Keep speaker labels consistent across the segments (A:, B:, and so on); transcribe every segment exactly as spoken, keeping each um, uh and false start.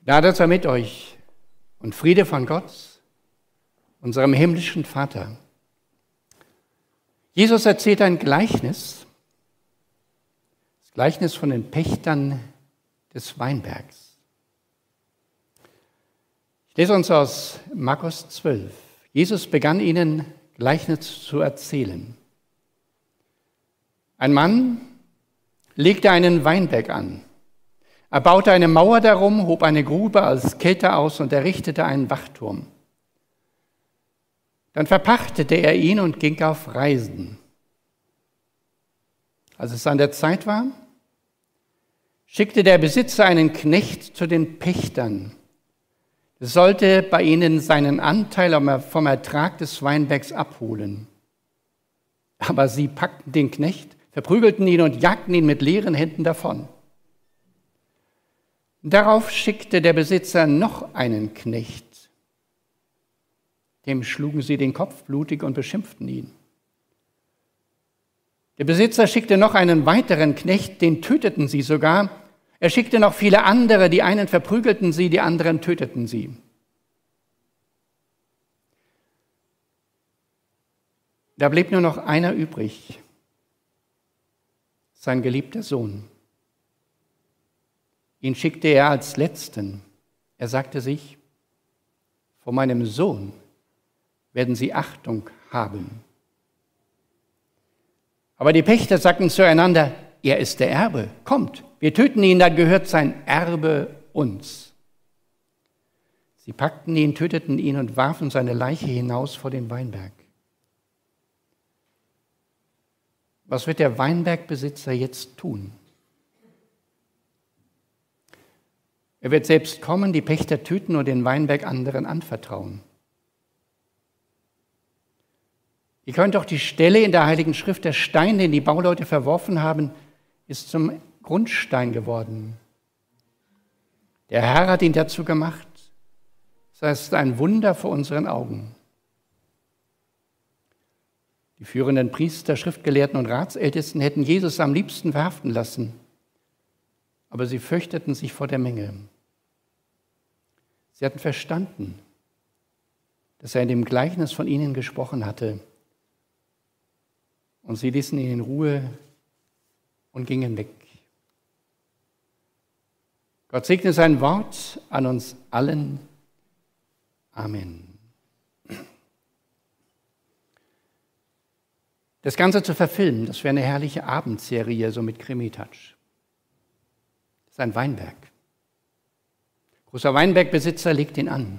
A: Gnade sei mit euch und Friede von Gott, unserem himmlischen Vater. Jesus erzählt ein Gleichnis, das Gleichnis von den Pächtern des Weinbergs. Ich lese uns aus Markus zwölf. Jesus begann ihnen Gleichnis zu erzählen. Ein Mann legte einen Weinberg an. Er baute eine Mauer darum, hob eine Grube als Kelter aus und errichtete einen Wachturm. Dann verpachtete er ihn und ging auf Reisen. Als es an der Zeit war, schickte der Besitzer einen Knecht zu den Pächtern. Er sollte bei ihnen seinen Anteil vom Ertrag des Weinbergs abholen. Aber sie packten den Knecht, verprügelten ihn und jagten ihn mit leeren Händen davon. Darauf schickte der Besitzer noch einen Knecht. Dem schlugen sie den Kopf blutig und beschimpften ihn. Der Besitzer schickte noch einen weiteren Knecht, den töteten sie sogar. Er schickte noch viele andere, die einen verprügelten sie, die anderen töteten sie. Da blieb nur noch einer übrig, sein geliebter Sohn. Ihn schickte er als Letzten. Er sagte sich, vor meinem Sohn werden sie Achtung haben. Aber die Pächter sagten zueinander, er ist der Erbe, kommt, wir töten ihn, dann gehört sein Erbe uns. Sie packten ihn, töteten ihn und warfen seine Leiche hinaus vor den Weinberg. Was wird der Weinbergbesitzer jetzt tun? Er wird selbst kommen, die Pächter töten und den Weinberg anderen anvertrauen. Ihr könnt doch die Stelle in der Heiligen Schrift, der Stein, den die Bauleute verworfen haben, ist zum Grundstein geworden. Der Herr hat ihn dazu gemacht. Das heißt, ein Wunder vor unseren Augen. Die führenden Priester, Schriftgelehrten und Ratsältesten hätten Jesus am liebsten verhaften lassen, aber sie fürchteten sich vor der Menge. Sie hatten verstanden, dass er in dem Gleichnis von ihnen gesprochen hatte, und sie ließen ihn in Ruhe und gingen weg. Gott segne sein Wort an uns allen. Amen. Das Ganze zu verfilmen, das wäre eine herrliche Abendserie, so mit Krimi-Touch. Das ist ein Weinberg. Großer Weinbergbesitzer legt ihn an,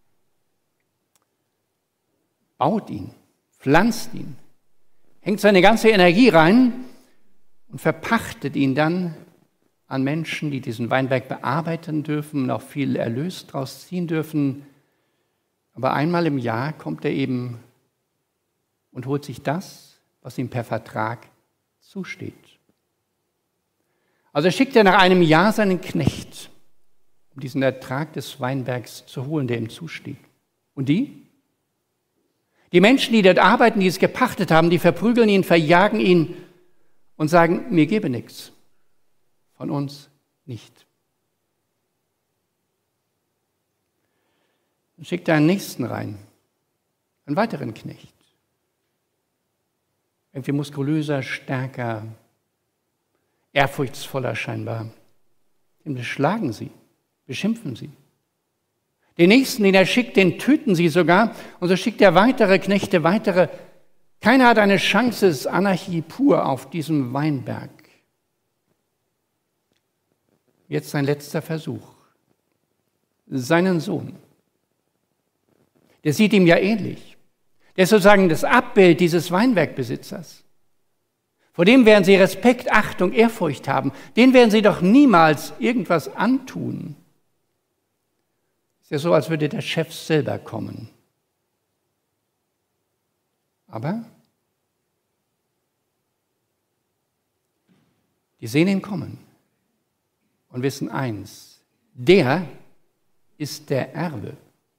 A: baut ihn, pflanzt ihn, hängt seine ganze Energie rein und verpachtet ihn dann an Menschen, die diesen Weinberg bearbeiten dürfen und auch viel Erlös daraus ziehen dürfen. Aber einmal im Jahr kommt er eben und holt sich das, was ihm per Vertrag zusteht. Also schickt er nach einem Jahr seinen Knecht, um diesen Ertrag des Weinbergs zu holen, der ihm zusteht. Und die? Die Menschen, die dort arbeiten, die es gepachtet haben, die verprügeln ihn, verjagen ihn und sagen, mir gebe nichts, von uns nicht. Dann schickt er einen nächsten rein, einen weiteren Knecht. Irgendwie muskulöser, stärker, ehrfurchtsvoller scheinbar. Den schlagen sie, beschimpfen sie. Den nächsten, den er schickt, den töten sie sogar. Und so schickt er weitere Knechte, weitere. Keiner hat eine Chance, es ist Anarchie pur auf diesem Weinberg. Jetzt sein letzter Versuch. Seinen Sohn. Der sieht ihm ja ähnlich. Der ist sozusagen das Abbild dieses Weinbergbesitzers. Vor dem werden sie Respekt, Achtung, Ehrfurcht haben. Den werden sie doch niemals irgendwas antun. Ist ja so, als würde der Chef selber kommen. Aber die sehen ihn kommen und wissen eins, der ist der Erbe.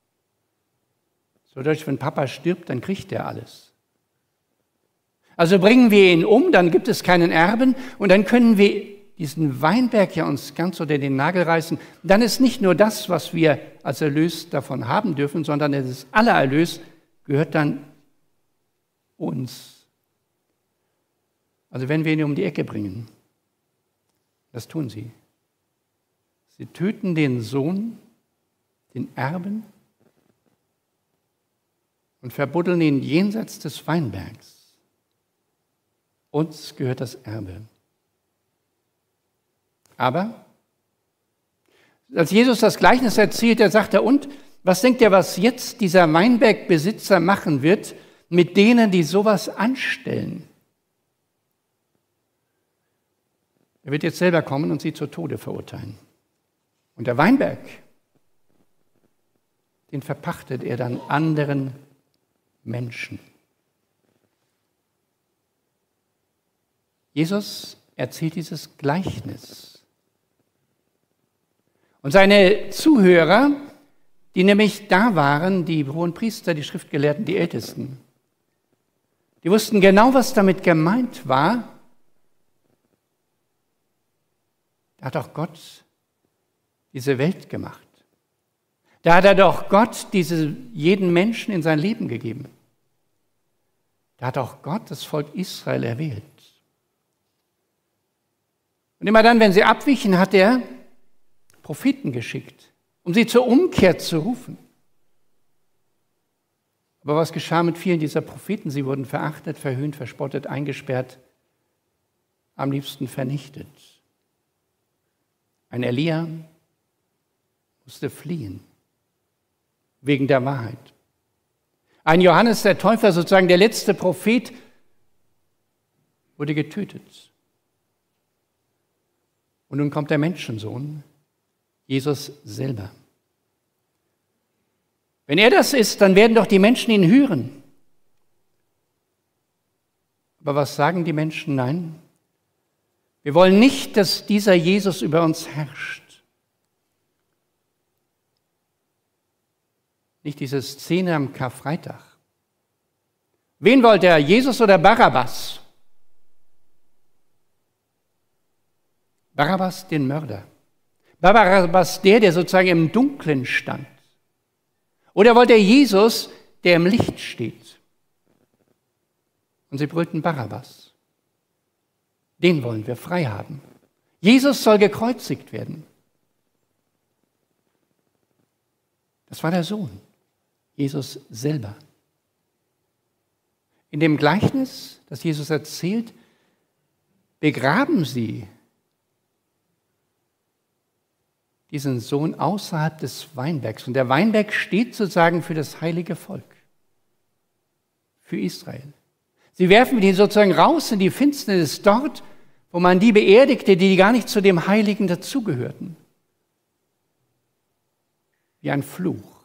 A: So deutsch, wenn Papa stirbt, dann kriegt er alles. Also bringen wir ihn um, dann gibt es keinen Erben und dann können wir diesen Weinberg ja uns ganz unter den Nagel reißen, dann ist nicht nur das, was wir als Erlös davon haben dürfen, sondern das aller Erlös gehört dann uns. Also wenn wir ihn um die Ecke bringen, das tun sie. Sie töten den Sohn, den Erben, und verbuddeln ihn jenseits des Weinbergs. Uns gehört das Erbe. Aber als Jesus das Gleichnis erzählt, er sagt er, und was denkt ihr, was jetzt dieser Weinbergbesitzer machen wird mit denen, die sowas anstellen? Er wird jetzt selber kommen und sie zu Tode verurteilen. Und der Weinberg, den verpachtet er dann anderen Menschen. Jesus erzählt dieses Gleichnis. Und seine Zuhörer, die nämlich da waren, die Hohenpriester, die Schriftgelehrten, die Ältesten, die wussten genau, was damit gemeint war. Da hat auch Gott diese Welt gemacht. Da hat er doch Gott diese, jeden Menschen in sein Leben gegeben. Da hat auch Gott das Volk Israel erwählt. Und immer dann, wenn sie abwichen, hat er Propheten geschickt, um sie zur Umkehr zu rufen. Aber was geschah mit vielen dieser Propheten? Sie wurden verachtet, verhöhnt, verspottet, eingesperrt, am liebsten vernichtet. Ein Elia musste fliehen, wegen der Wahrheit. Ein Johannes der Täufer, sozusagen der letzte Prophet, wurde getötet. Und nun kommt der Menschensohn, Jesus selber. Wenn er das ist, dann werden doch die Menschen ihn hören. Aber was sagen die Menschen? Nein, wir wollen nicht, dass dieser Jesus über uns herrscht. Nicht diese Szene am Karfreitag. Wen wollte er, Jesus oder Barabbas? Barabbas, den Mörder. Barabbas, der, der sozusagen im Dunkeln stand. Oder wollte er Jesus, der im Licht steht? Und sie brüllten Barabbas. Den wollen wir frei haben. Jesus soll gekreuzigt werden. Das war der Sohn, Jesus selber. In dem Gleichnis, das Jesus erzählt, begraben sie diesen Sohn außerhalb des Weinbergs. Und der Weinberg steht sozusagen für das heilige Volk, für Israel. Sie werfen ihn sozusagen raus in die Finsternis dort, wo man die beerdigte, die gar nicht zu dem Heiligen dazugehörten. Wie ein Fluch.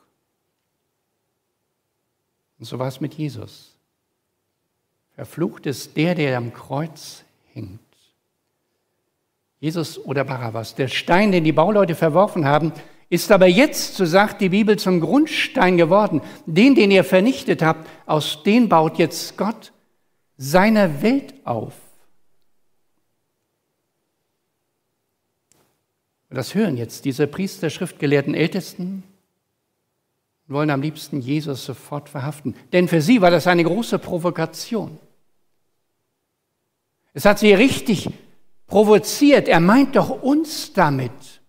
A: Und so war es mit Jesus. Verflucht ist der, der am Kreuz hängt. Jesus oder Barabbas, der Stein, den die Bauleute verworfen haben, ist aber jetzt, so sagt die Bibel, zum Grundstein geworden. Den, den ihr vernichtet habt, aus dem baut jetzt Gott seine Welt auf. Und das hören jetzt diese Priester, Schriftgelehrten, Ältesten und wollen am liebsten Jesus sofort verhaften. Denn für sie war das eine große Provokation. Es hat sie richtig provoziert. Er meint doch uns damit.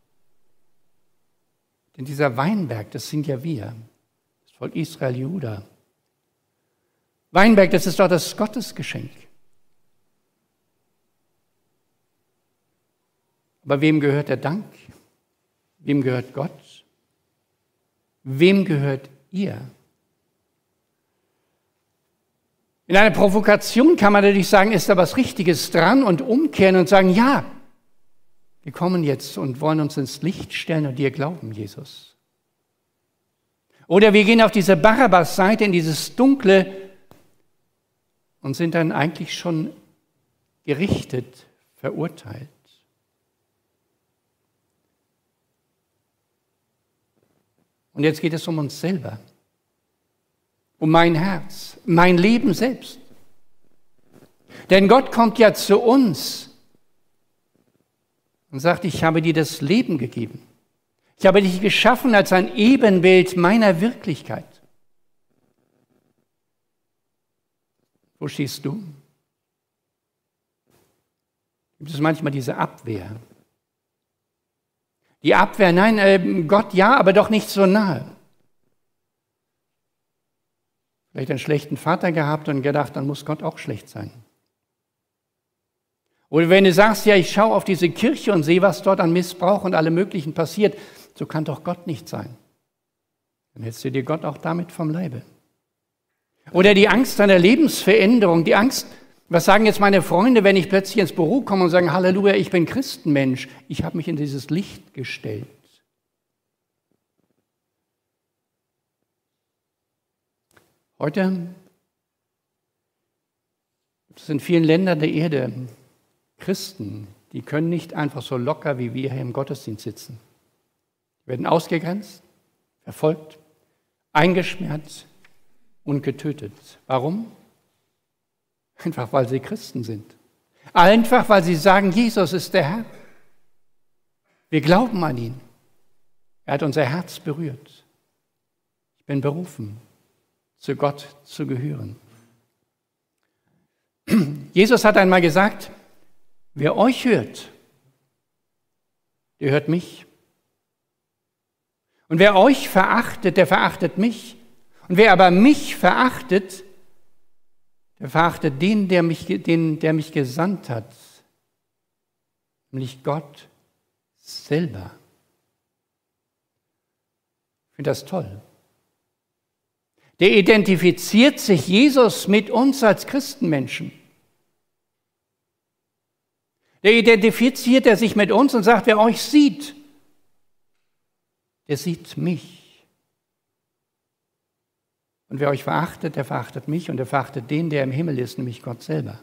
A: Denn dieser Weinberg, das sind ja wir, das Volk Israel, Juda. Weinberg, das ist doch das Gottesgeschenk. Aber wem gehört der Dank? Wem gehört Gott? Wem gehört ihr? In einer Provokation kann man natürlich sagen, ist da was Richtiges dran und umkehren und sagen, ja, wir kommen jetzt und wollen uns ins Licht stellen und dir glauben, Jesus. Oder wir gehen auf diese Barabbas-Seite, in dieses Dunkle und sind dann eigentlich schon gerichtet, verurteilt. Und jetzt geht es um uns selber. Um mein Herz, mein Leben selbst. Denn Gott kommt ja zu uns und sagt, ich habe dir das Leben gegeben. Ich habe dich geschaffen als ein Ebenbild meiner Wirklichkeit. Wo stehst du? Gibt es manchmal diese Abwehr? Die Abwehr, nein, äh, Gott ja, aber doch nicht so nahe. Vielleicht einen schlechten Vater gehabt und gedacht, dann muss Gott auch schlecht sein. Oder wenn du sagst, ja, ich schaue auf diese Kirche und sehe, was dort an Missbrauch und allem Möglichen passiert, so kann doch Gott nicht sein. Dann hältst du dir Gott auch damit vom Leibe. Oder die Angst einer Lebensveränderung, die Angst, was sagen jetzt meine Freunde, wenn ich plötzlich ins Büro komme und sage, Halleluja, ich bin Christenmensch, ich habe mich in dieses Licht gestellt. Heute gibt es in vielen Ländern der Erde Christen, die können nicht einfach so locker wie wir hier im Gottesdienst sitzen. Sie werden ausgegrenzt, verfolgt, eingesperrt und getötet. Warum? Einfach, weil sie Christen sind. Einfach, weil sie sagen, Jesus ist der Herr. Wir glauben an ihn. Er hat unser Herz berührt. Ich bin berufen, zu Gott zu gehören. Jesus hat einmal gesagt, wer euch hört, der hört mich. Und wer euch verachtet, der verachtet mich. Und wer aber mich verachtet, der verachtet den, der mich, den, der mich gesandt hat, nämlich Gott selber. Ich finde das toll. Der identifiziert sich Jesus mit uns als Christenmenschen. Der identifiziert er sich mit uns und sagt, wer euch sieht, der sieht mich. Und wer euch verachtet, der verachtet mich und der verachtet den, der im Himmel ist, nämlich Gott selber.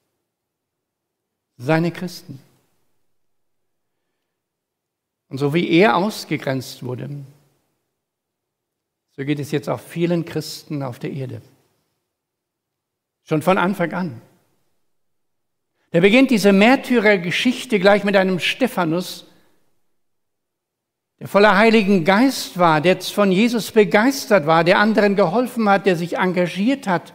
A: Seine Christen. Und so wie er ausgegrenzt wurde, so geht es jetzt auch vielen Christen auf der Erde. Schon von Anfang an. Da beginnt diese Märtyrergeschichte gleich mit einem Stephanus, der voller Heiligen Geist war, der von Jesus begeistert war, der anderen geholfen hat, der sich engagiert hat.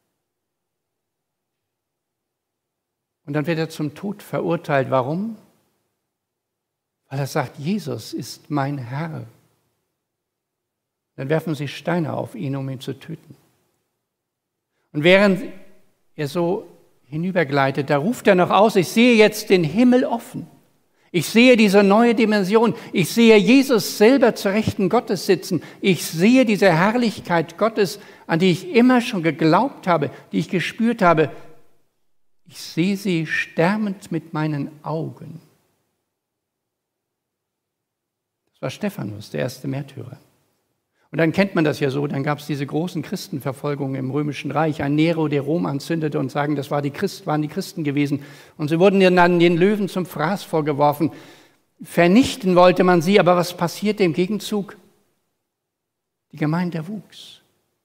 A: Und dann wird er zum Tod verurteilt. Warum? Weil er sagt, Jesus ist mein Herr. Dann werfen sie Steine auf ihn, um ihn zu töten. Und während er so hinübergleitet, da ruft er noch aus, ich sehe jetzt den Himmel offen. Ich sehe diese neue Dimension. Ich sehe Jesus selber zur Rechten Gottes sitzen. Ich sehe diese Herrlichkeit Gottes, an die ich immer schon geglaubt habe, die ich gespürt habe. Ich sehe sie sternend mit meinen Augen. Das war Stephanus, der erste Märtyrer. Und dann kennt man das ja so, dann gab es diese großen Christenverfolgungen im Römischen Reich. Ein Nero, der Rom anzündete und sagen, das war die Christ, waren die Christen gewesen. Und sie wurden dann den Löwen zum Fraß vorgeworfen. Vernichten wollte man sie, aber was passierte im Gegenzug? Die Gemeinde wuchs.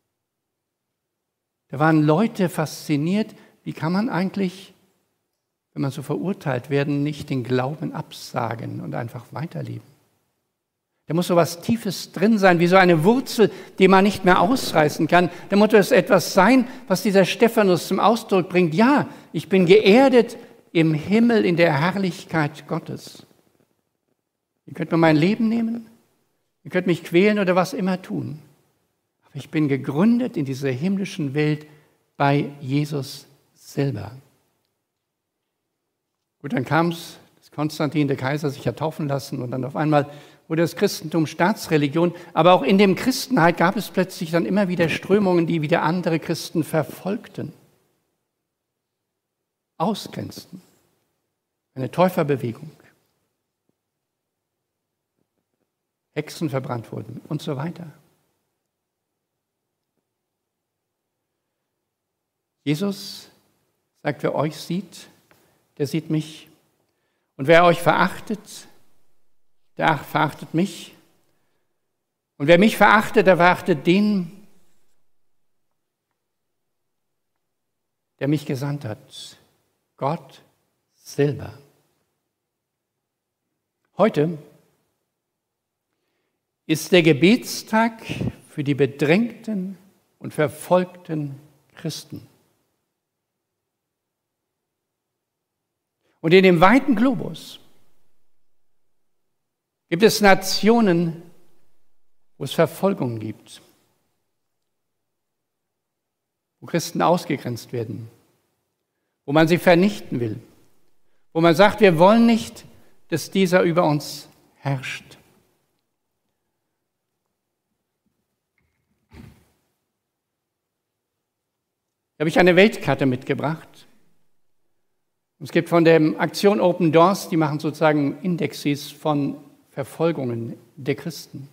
A: Da waren Leute fasziniert, wie kann man eigentlich, wenn man so verurteilt werden, nicht den Glauben absagen und einfach weiterleben. Da muss so was Tiefes drin sein, wie so eine Wurzel, die man nicht mehr ausreißen kann. Da muss es etwas sein, was dieser Stephanus zum Ausdruck bringt. Ja, ich bin geerdet im Himmel in der Herrlichkeit Gottes. Ihr könnt mir mein Leben nehmen, ihr könnt mich quälen oder was immer tun. Aber ich bin gegründet in dieser himmlischen Welt bei Jesus selber. Gut, dann kam es, dass Konstantin, der Kaiser, sich hat taufen lassen und dann auf einmal wurde das Christentum Staatsreligion, aber auch in dem Christenheit gab es plötzlich dann immer wieder Strömungen, die wieder andere Christen verfolgten, ausgrenzten. Eine Täuferbewegung, Hexen verbrannt wurden und so weiter. Jesus sagt, wer euch sieht, der sieht mich. Und wer euch verachtet, der verachtet mich. Und wer mich verachtet, der verachtet den, der mich gesandt hat. Gott selber. Heute ist der Gebetstag für die bedrängten und verfolgten Christen. Und in dem weiten Globus gibt es Nationen, wo es Verfolgungen gibt, wo Christen ausgegrenzt werden, wo man sie vernichten will, wo man sagt, wir wollen nicht, dass dieser über uns herrscht. Hier habe ich eine Weltkarte mitgebracht. Es gibt von der Aktion Open Doors, die machen sozusagen Indexes von Verfolgungen der Christen.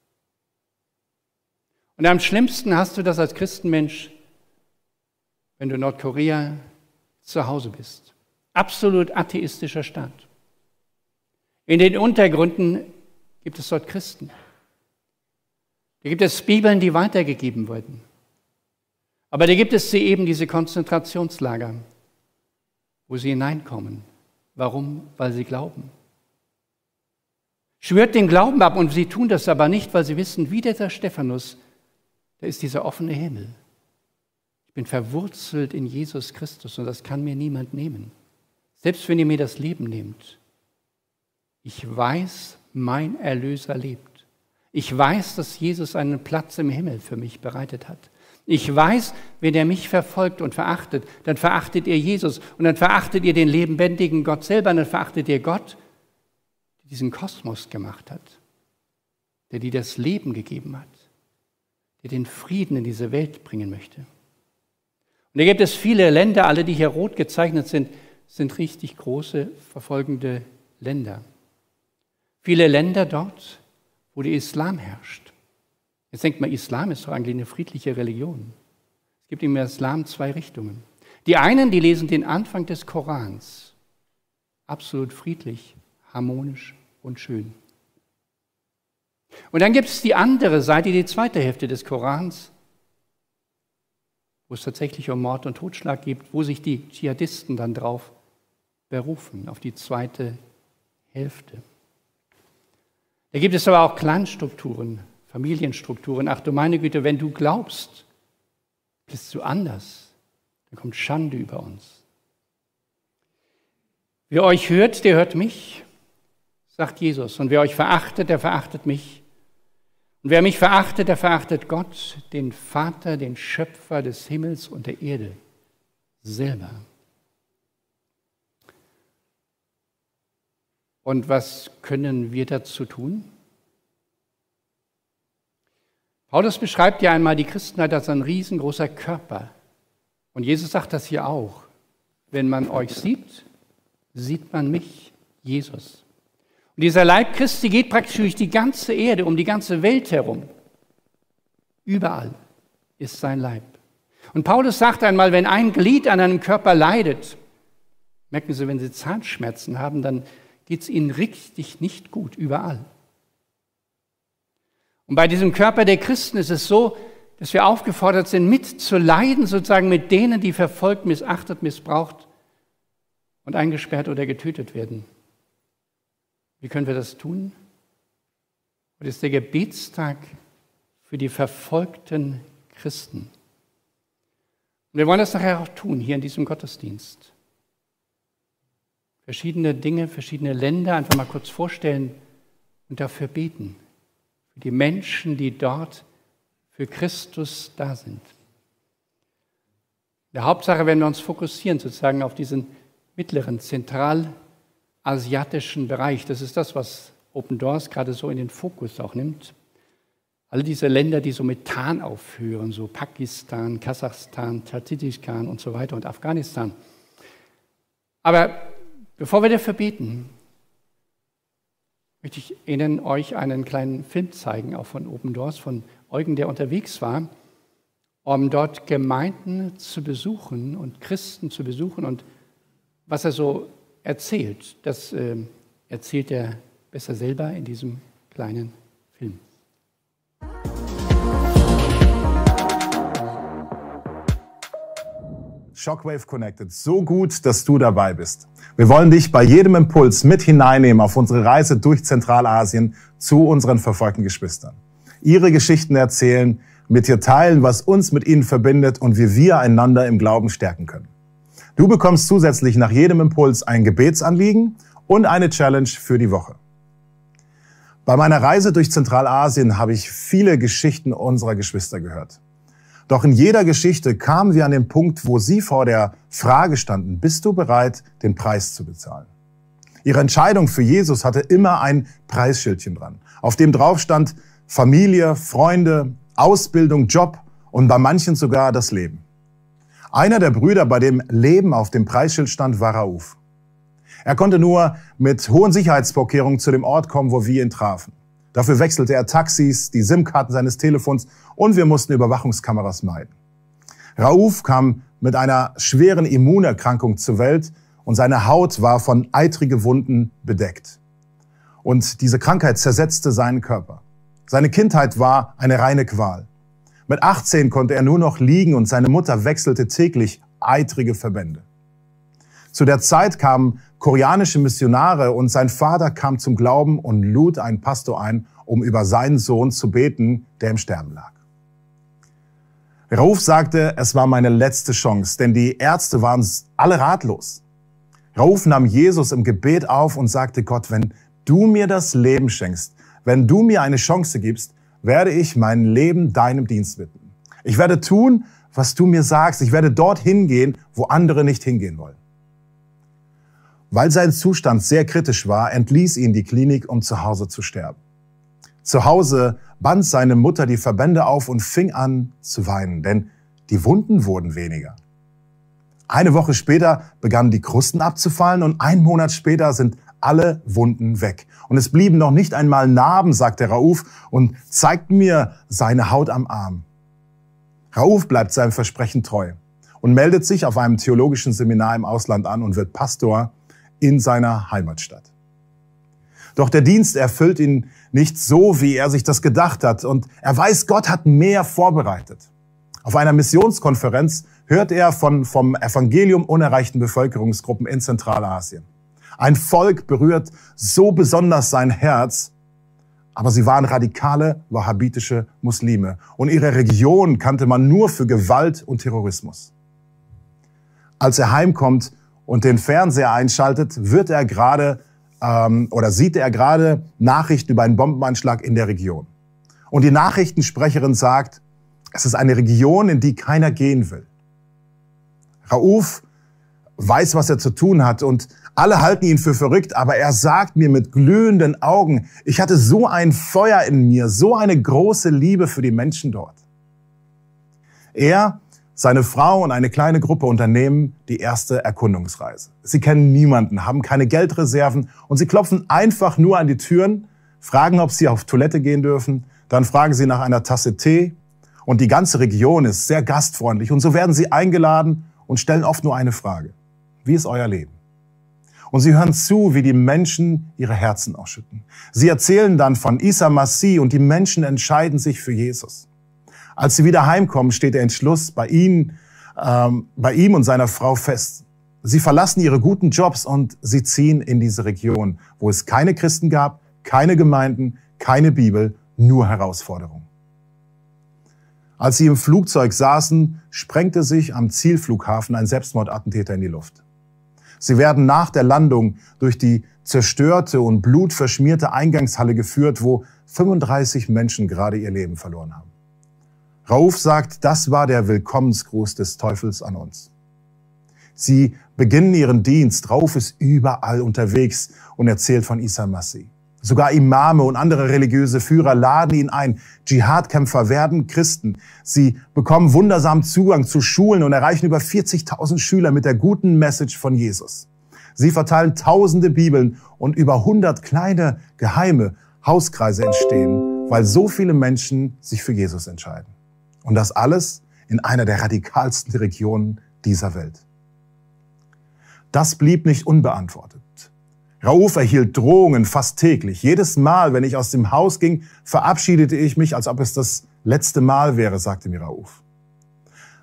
A: Und am schlimmsten hast du das als Christenmensch, wenn du in Nordkorea zu Hause bist. Absolut atheistischer Staat. In den Untergründen gibt es dort Christen. Da gibt es Bibeln, die weitergegeben wurden. Aber da gibt es sie eben, diese Konzentrationslager, wo sie hineinkommen. Warum? Weil sie glauben. Schwört den Glauben ab und sie tun das aber nicht, weil sie wissen, wie dieser Stephanus, da ist dieser offene Himmel. Ich bin verwurzelt in Jesus Christus und das kann mir niemand nehmen. Selbst wenn ihr mir das Leben nehmt. Ich weiß, mein Erlöser lebt. Ich weiß, dass Jesus einen Platz im Himmel für mich bereitet hat. Ich weiß, wenn er mich verfolgt und verachtet, dann verachtet ihr Jesus und dann verachtet ihr den lebendigen Gott selber und dann verachtet ihr Gott, der diesen Kosmos gemacht hat, der dir das Leben gegeben hat, der den Frieden in diese Welt bringen möchte. Und da gibt es viele Länder, alle, die hier rot gezeichnet sind, sind richtig große, verfolgende Länder. Viele Länder dort, wo der Islam herrscht. Jetzt denkt man, Islam ist doch eigentlich eine friedliche Religion. Es gibt im Islam zwei Richtungen. Die einen, die lesen den Anfang des Korans. Absolut friedlich, harmonisch und schön. Und dann gibt es die andere Seite, die zweite Hälfte des Korans, wo es tatsächlich um Mord und Totschlag geht, wo sich die Dschihadisten dann drauf berufen, auf die zweite Hälfte. Da gibt es aber auch Clanstrukturen, Familienstrukturen. Ach du meine Güte, wenn du glaubst, bist du anders, dann kommt Schande über uns. Wer euch hört, der hört mich, sagt Jesus. Und wer euch verachtet, der verachtet mich. Und wer mich verachtet, der verachtet Gott, den Vater, den Schöpfer des Himmels und der Erde, selber. Und was können wir dazu tun? Paulus beschreibt ja einmal die Christenheit als ein riesengroßer Körper. Und Jesus sagt das hier auch. Wenn man euch sieht, sieht man mich, Jesus. Und dieser Leib Christi geht praktisch durch die ganze Erde, um die ganze Welt herum. Überall ist sein Leib. Und Paulus sagt einmal, wenn ein Glied an einem Körper leidet, merken Sie, wenn Sie Zahnschmerzen haben, dann geht es ihnen richtig nicht gut, überall. Und bei diesem Körper der Christen ist es so, dass wir aufgefordert sind, mitzuleiden, sozusagen mit denen, die verfolgt, missachtet, missbraucht und eingesperrt oder getötet werden. Wie können wir das tun? Heute ist der Gebetstag für die verfolgten Christen. Und wir wollen das nachher auch tun, hier in diesem Gottesdienst. Verschiedene Dinge, verschiedene Länder einfach mal kurz vorstellen und dafür beten. Für die Menschen, die dort für Christus da sind. In der Hauptsache werden wir uns fokussieren sozusagen auf diesen mittleren, zentralasiatischen Bereich. Das ist das, was Open Doors gerade so in den Fokus auch nimmt. All diese Länder, die so mit Tan aufhören, so Pakistan, Kasachstan, Tadschikistan und so weiter und Afghanistan. Aber bevor wir dafür beten, möchte ich Ihnen euch einen kleinen Film zeigen, auch von Open Doors, von Eugen, der unterwegs war, um dort Gemeinden zu besuchen und Christen zu besuchen. Und was er so erzählt, das äh, erzählt er besser selber in diesem kleinen Film.
B: Shockwave Connected so gut, dass du dabei bist. Wir wollen dich bei jedem Impuls mit hineinnehmen auf unsere Reise durch Zentralasien zu unseren verfolgten Geschwistern. Ihre Geschichten erzählen, mit dir teilen, was uns mit ihnen verbindet und wie wir einander im Glauben stärken können. Du bekommst zusätzlich nach jedem Impuls ein Gebetsanliegen und eine Challenge für die Woche. Bei meiner Reise durch Zentralasien habe ich viele Geschichten unserer Geschwister gehört. Doch in jeder Geschichte kamen wir an den Punkt, wo sie vor der Frage standen, bist du bereit, den Preis zu bezahlen? Ihre Entscheidung für Jesus hatte immer ein Preisschildchen dran, auf dem drauf stand Familie, Freunde, Ausbildung, Job und bei manchen sogar das Leben. Einer der Brüder, bei dem Leben auf dem Preisschild stand, war Rauf. Er konnte nur mit hohen Sicherheitsvorkehrungen zu dem Ort kommen, wo wir ihn trafen. Dafür wechselte er Taxis, die SIM-Karten seines Telefons und wir mussten Überwachungskameras meiden. Rauf kam mit einer schweren Immunerkrankung zur Welt und seine Haut war von eitrigen Wunden bedeckt. Und diese Krankheit zersetzte seinen Körper. Seine Kindheit war eine reine Qual. Mit achtzehn konnte er nur noch liegen und seine Mutter wechselte täglich eitrige Verbände. Zu der Zeit kamen koreanische Missionare und sein Vater kam zum Glauben und lud einen Pastor ein, um über seinen Sohn zu beten, der im Sterben lag. Rauf sagte, es war meine letzte Chance, denn die Ärzte waren alle ratlos. Rauf nahm Jesus im Gebet auf und sagte, Gott, wenn du mir das Leben schenkst, wenn du mir eine Chance gibst, werde ich mein Leben deinem Dienst widmen. Ich werde tun, was du mir sagst. Ich werde dorthin gehen, wo andere nicht hingehen wollen. Weil sein Zustand sehr kritisch war, entließ ihn die Klinik, um zu Hause zu sterben. Zu Hause band seine Mutter die Verbände auf und fing an zu weinen, denn die Wunden wurden weniger. Eine Woche später begannen die Krusten abzufallen und einen Monat später sind alle Wunden weg. Und es blieben noch nicht einmal Narben, sagte Rauf und zeigt mir seine Haut am Arm. Rauf bleibt seinem Versprechen treu und meldet sich auf einem theologischen Seminar im Ausland an und wird Pastor in seiner Heimatstadt. Doch der Dienst erfüllt ihn nicht so, wie er sich das gedacht hat. Und er weiß, Gott hat mehr vorbereitet. Auf einer Missionskonferenz hört er von, vom Evangelium unerreichten Bevölkerungsgruppen in Zentralasien. Ein Volk berührt so besonders sein Herz, aber sie waren radikale wahhabitische Muslime. Und ihre Region kannte man nur für Gewalt und Terrorismus. Als er heimkommt und den Fernseher einschaltet, wird er gerade ähm, oder sieht er gerade Nachrichten über einen Bombenanschlag in der Region. Und die Nachrichtensprecherin sagt, es ist eine Region, in die keiner gehen will. Rauf weiß, was er zu tun hat und alle halten ihn für verrückt, aber er sagt mir mit glühenden Augen, ich hatte so ein Feuer in mir, so eine große Liebe für die Menschen dort. Er, seine Frau und eine kleine Gruppe unternehmen die erste Erkundungsreise. Sie kennen niemanden, haben keine Geldreserven und sie klopfen einfach nur an die Türen, fragen, ob sie auf Toilette gehen dürfen, dann fragen sie nach einer Tasse Tee und die ganze Region ist sehr gastfreundlich und so werden sie eingeladen und stellen oft nur eine Frage. Wie ist euer Leben? Und sie hören zu, wie die Menschen ihre Herzen ausschütten. Sie erzählen dann von Isa Masih und die Menschen entscheiden sich für Jesus. Als sie wieder heimkommen, steht der Entschluss bei ihnen, ähm, bei ihm und seiner Frau fest. Sie verlassen ihre guten Jobs und sie ziehen in diese Region, wo es keine Christen gab, keine Gemeinden, keine Bibel, nur Herausforderungen. Als sie im Flugzeug saßen, sprengte sich am Zielflughafen ein Selbstmordattentäter in die Luft. Sie werden nach der Landung durch die zerstörte und blutverschmierte Eingangshalle geführt, wo fünfunddreißig Menschen gerade ihr Leben verloren haben. Rauf sagt, das war der Willkommensgruß des Teufels an uns. Sie beginnen ihren Dienst. Rauf ist überall unterwegs und erzählt von Isa Masih. Sogar Imame und andere religiöse Führer laden ihn ein. Dschihadkämpfer werden Christen. Sie bekommen wundersam Zugang zu Schulen und erreichen über vierzigtausend Schüler mit der guten Message von Jesus. Sie verteilen tausende Bibeln und über hundert kleine, geheime Hauskreise entstehen, weil so viele Menschen sich für Jesus entscheiden. Und das alles in einer der radikalsten Regionen dieser Welt. Das blieb nicht unbeantwortet. Rauf erhielt Drohungen fast täglich. Jedes Mal, wenn ich aus dem Haus ging, verabschiedete ich mich, als ob es das letzte Mal wäre, sagte mir Rauf.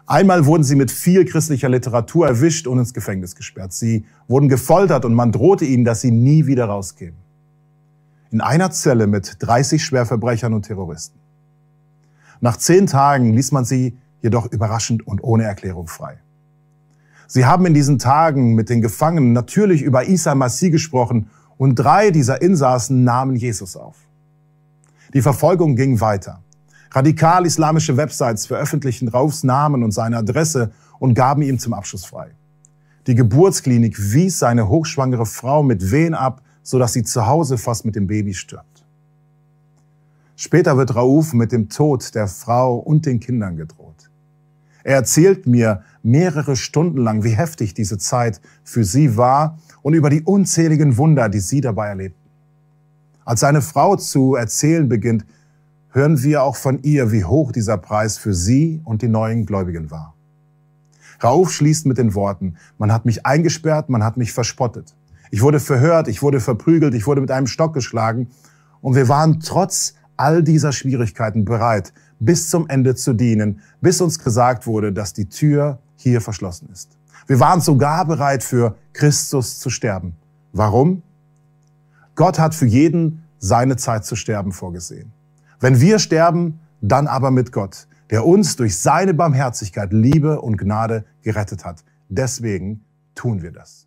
B: Einmal wurden sie mit viel christlicher Literatur erwischt und ins Gefängnis gesperrt. Sie wurden gefoltert und man drohte ihnen, dass sie nie wieder rauskämen. In einer Zelle mit dreißig Schwerverbrechern und Terroristen. Nach zehn Tagen ließ man sie jedoch überraschend und ohne Erklärung frei. Sie haben in diesen Tagen mit den Gefangenen natürlich über Isa Masih gesprochen und drei dieser Insassen nahmen Jesus auf. Die Verfolgung ging weiter. Radikal-islamische Websites veröffentlichten Raufs Namen und seine Adresse und gaben ihm zum Abschluss frei. Die Geburtsklinik wies seine hochschwangere Frau mit Wehen ab, sodass sie zu Hause fast mit dem Baby stirbt. Später wird Rauf mit dem Tod der Frau und den Kindern gedroht. Er erzählt mir mehrere Stunden lang, wie heftig diese Zeit für sie war und über die unzähligen Wunder, die sie dabei erlebten. Als seine Frau zu erzählen beginnt, hören wir auch von ihr, wie hoch dieser Preis für sie und die neuen Gläubigen war. Rauf schließt mit den Worten: Man hat mich eingesperrt, man hat mich verspottet. Ich wurde verhört, ich wurde verprügelt, ich wurde mit einem Stock geschlagen und wir waren trotz all dieser Schwierigkeiten bereit, bis zum Ende zu dienen, bis uns gesagt wurde, dass die Tür hier verschlossen ist. Wir waren sogar bereit, für Christus zu sterben. Warum? Gott hat für jeden seine Zeit zu sterben vorgesehen. Wenn wir sterben, dann aber mit Gott, der uns durch seine Barmherzigkeit, Liebe und Gnade gerettet hat. Deswegen tun wir das.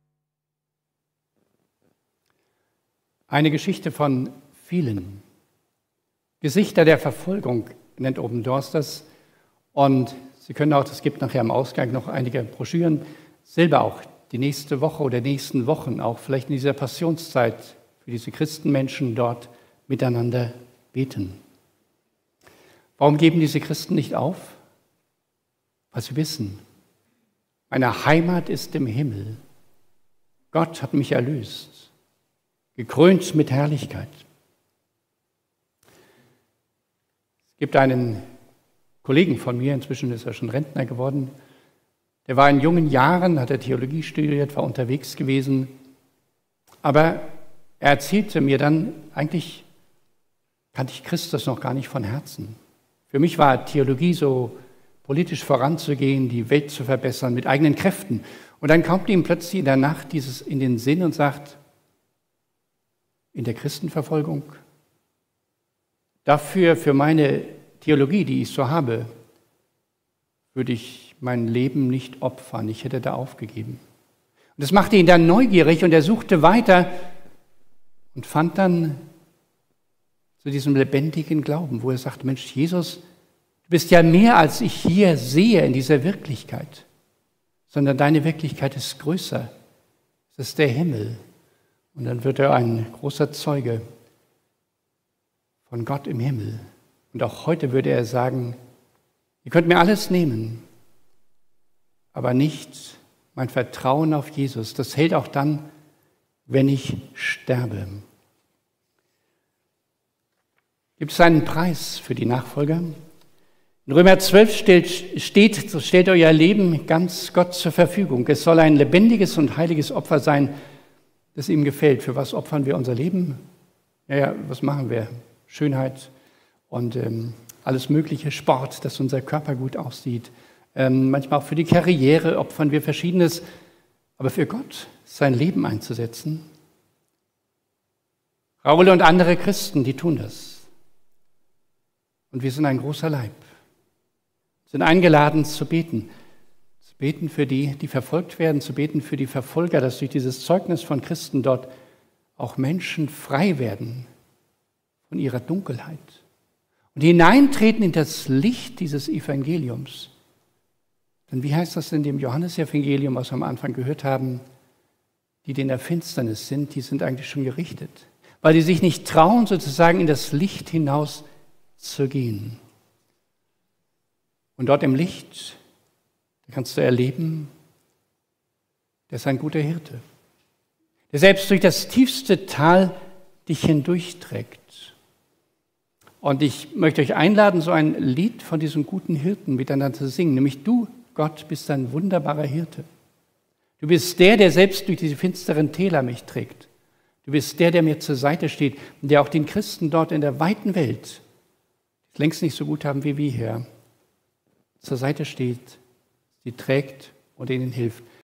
A: Eine Geschichte von vielen. Gesichter der Verfolgung nennt Open-Doors das. Und Sie können auch, es gibt nachher am Ausgang noch einige Broschüren, selber auch die nächste Woche oder nächsten Wochen, auch vielleicht in dieser Passionszeit für diese Christenmenschen dort miteinander beten. Warum geben diese Christen nicht auf? Weil sie wissen, meine Heimat ist im Himmel. Gott hat mich erlöst, gekrönt mit Herrlichkeit. Es gibt einen Kollegen von mir, inzwischen ist er schon Rentner geworden, der war in jungen Jahren, hat er Theologie studiert, war unterwegs gewesen, aber er erzählte mir dann, eigentlich kannte ich Christus noch gar nicht von Herzen. Für mich war Theologie so politisch voranzugehen, die Welt zu verbessern mit eigenen Kräften. Und dann kommt ihm plötzlich in der Nacht dieses in den Sinn und sagt, in der Christenverfolgung, dafür, für meine Theologie, die ich so habe, würde ich mein Leben nicht opfern. Ich hätte da aufgegeben. Und das machte ihn dann neugierig und er suchte weiter und fand dann zu diesem lebendigen Glauben, wo er sagt, Mensch, Jesus, du bist ja mehr, als ich hier sehe in dieser Wirklichkeit, sondern deine Wirklichkeit ist größer. Es ist der Himmel. Und dann wird er ein großer Zeuge von Gott im Himmel. Und auch heute würde er sagen, ihr könnt mir alles nehmen, aber nicht mein Vertrauen auf Jesus. Das hält auch dann, wenn ich sterbe. Gibt es einen Preis für die Nachfolger? In Römer zwölf steht, steht, so stellt euer Leben ganz Gott zur Verfügung. Es soll ein lebendiges und heiliges Opfer sein, das ihm gefällt. Für was opfern wir unser Leben? Naja, was machen wir? Schönheit und ähm, alles mögliche, Sport, dass unser Körper gut aussieht. Ähm, manchmal auch für die Karriere opfern wir Verschiedenes. Aber für Gott sein Leben einzusetzen. Raul und andere Christen, die tun das. Und wir sind ein großer Leib. Wir sind eingeladen zu beten. Zu beten für die, die verfolgt werden, zu beten für die Verfolger, dass durch dieses Zeugnis von Christen dort auch Menschen frei werden von ihrer Dunkelheit und hineintreten in das Licht dieses Evangeliums. Denn wie heißt das in dem Johannesevangelium, was wir am Anfang gehört haben? Die, die in der Finsternis sind, die sind eigentlich schon gerichtet, weil die sich nicht trauen, sozusagen in das Licht hinaus zu gehen. Und dort im Licht, da kannst du erleben, der ist ein guter Hirte, der selbst durch das tiefste Tal dich hindurchträgt. Und ich möchte euch einladen, so ein Lied von diesem guten Hirten miteinander zu singen, nämlich du, Gott, bist ein wunderbarer Hirte. Du bist der, der selbst durch diese finsteren Täler mich trägt. Du bist der, der mir zur Seite steht und der auch den Christen dort in der weiten Welt, die es längst nicht so gut haben wie wir hier, zur Seite steht, sie trägt und ihnen hilft.